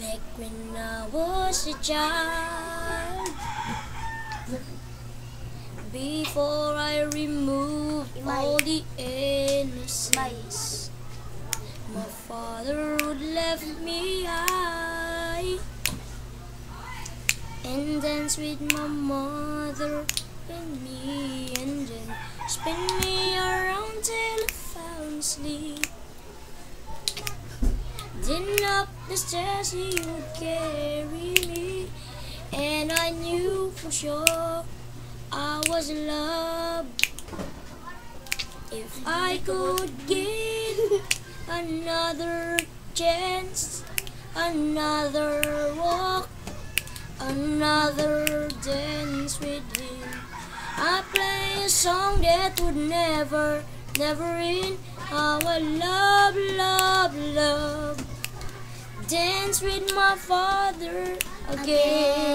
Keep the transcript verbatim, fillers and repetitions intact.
Back when I was a child, before I removed all the innocence, my father would left me high and dance with my mother and me, and then spin me around till I found sleep. Then up the stairs he would carry me, and I knew for sure I was loved. If I could get another chance, another walk, another dance with him, I'd play a song that would never, never end. How I love, love, love dance with my father again.